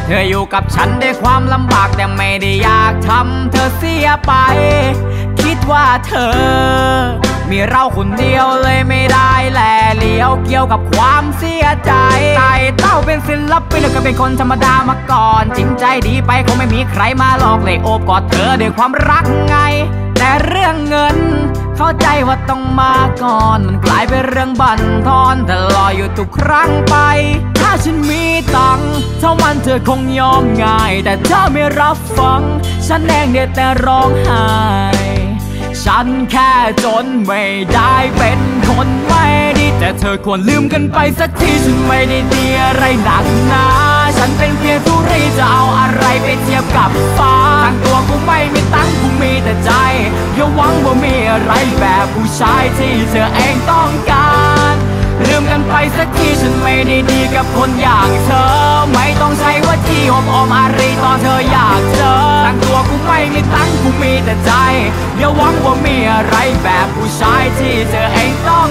เธออยู่กับฉันด้วยความลำบากแต่ไม่ได้อยากทำเธอเสียไปคิดว่าเธอมีเราคนเดียวเลยไม่ได้แลเลี้ยวเกี่ยวกับความเสียใจไต่เต้าเป็นศิลปินแล้วก็เป็นคนธรรมดามาก่อนจริงใจดีไปคงไม่มีใครมาหลอกเลยโอบกอดเธอด้วยความรักไงแต่เรื่องเงินเข้าใจว่าต้องมาก่อนมันกลายเป็นเรื่องบั่นทอนแต่รออยู่ทุกครั้งไปถ้าฉันมีตังค์เท่ามันเธอคงยอมง่ายแต่เธอไม่รับฟังฉันเองเดียวแต่ร้องไห้ฉันแค่จนไม่ได้เป็นคนไม่ดีแต่เธอควรลืมกันไปสักทีฉันไม่ได้ดีอะไรหนักหนาฉันเป็นเพียงธุรีจะเอาอะไรไปเทียบกับฟ้าทั้งตัวกูไม่มีตังค์กูมีแต่ใจอย่าหวังว่ามีอะไรแบบผู้ชายที่เธอเองต้องการลืมกันไปสักทีฉันไม่ได้ดีกับคนอย่างเธอไม่ต้องใช้ว่าที่หอมอารีตอนเธออยากเจอทั้งตัวกูไม่มีตังค์กูมีแต่ใจอย่าหวังว่ามีอะไรแบบผู้ชายที่เธอเองต้อง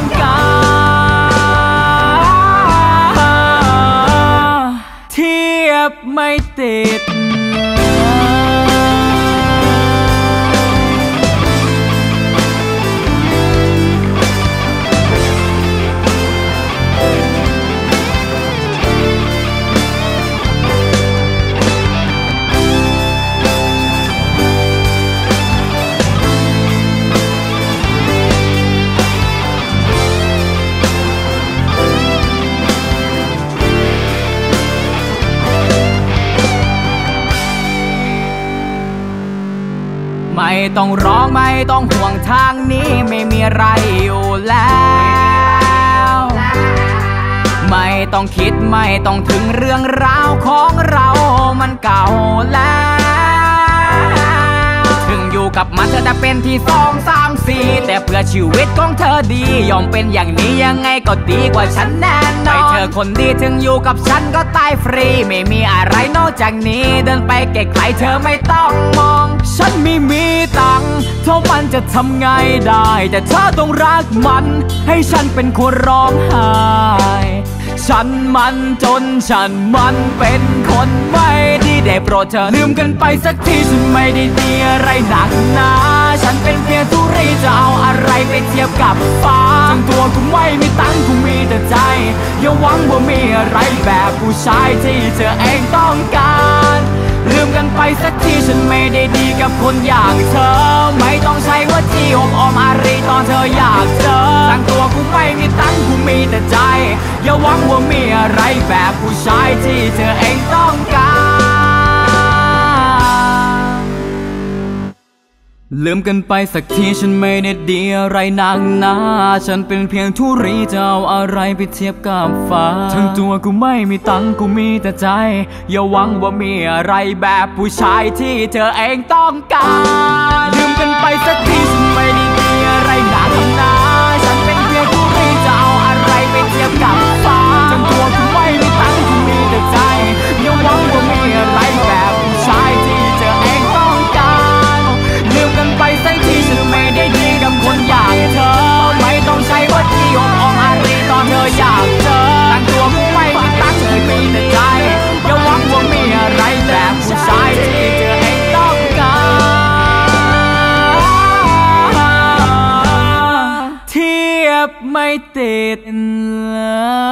การเทียบไม่ติดไม่ต้องร้องไม่ต้องห่วงทางนี้ไม่มีอะไรอยู่แล้วไม่ต้องคิดไม่ต้องถึงเรื่องราวของเรามันเก่าแล้วถึงอยู่กับมันเธอจะเป็นที่2 3 4แต่เพื่อชีวิตของเธอดียอมเป็นอย่างนี้ยังไงก็ดีกว่าฉันแน่นอนให้เธอคนดีถึงอยู่กับฉันก็ตายฟรีไม่มีอะไรนอกจากนี้เดินไปไกลๆเธอไม่ต้องมองฉันไม่มีตังค์เท่ามันจะทำไงได้แต่เธอต้องรักมันให้ฉันเป็นคนร้องไห้ฉันมันจนฉันมันเป็นคนไม่ดีได้โปรดเธอลืมกันไปสักทีฉันไม่ได้ดีอะไรหนักหนาฉันเป็นเพียงธุรีจะเอาอะไรไปเทียบกับฟ้าทั้งตัวกูไม่มีตังค์กูมีแต่ใจอย่าหวังว่ามีอะไรแบบผู้ชายที่เธอเองต้องการลืมกันไปสักทีฉันไม่ได้ดีกับคนอย่างเธอไม่ต้องใช้ว่าที่หอมอารีตอนเธออยากเจอทั้งตัวกูไม่มีตังค์กูมีแต่ใจอย่าหวังว่ามีอะไรแบบผู้ชายที่เธอเองต้องการลืมกันไปสักทีฉันไม่ได้ดีอะไรหนักหนาฉันเป็นเพียงธุรีจะเอาอะไรไปเทียบกับฟ้าทั้งตัวกูไม่มีตังค์กูมีแต่ใจอย่าหวังว่ามีอะไรแบบผู้ชายที่เธอเองต้องการลืมกันไปสักทีฉันไม่ได้ดีอะไรหนักหนาฉันเป็นเพียงธุรีจะเอาอะไรไปเทียบกับฟ้าทั้งตัวกูไม่มีตังค์กูมีแต่ใจอย่าหวังว่ามีอะไรแบบผู้ชายที่เธอเองต้องการลืมกันไปสักทีฉันไม่ได้ดีกับคนอย่างเธอไม่ต้องใช้ว่าที่หอมอารีตอนเธออยากเจอทั้งตัวกูไม่มีตังค์กูมีแต่ใจอย่าหวังว่ามีอะไรแบบผู้ชายที่เธอเองต้องการเทียบไม่ติด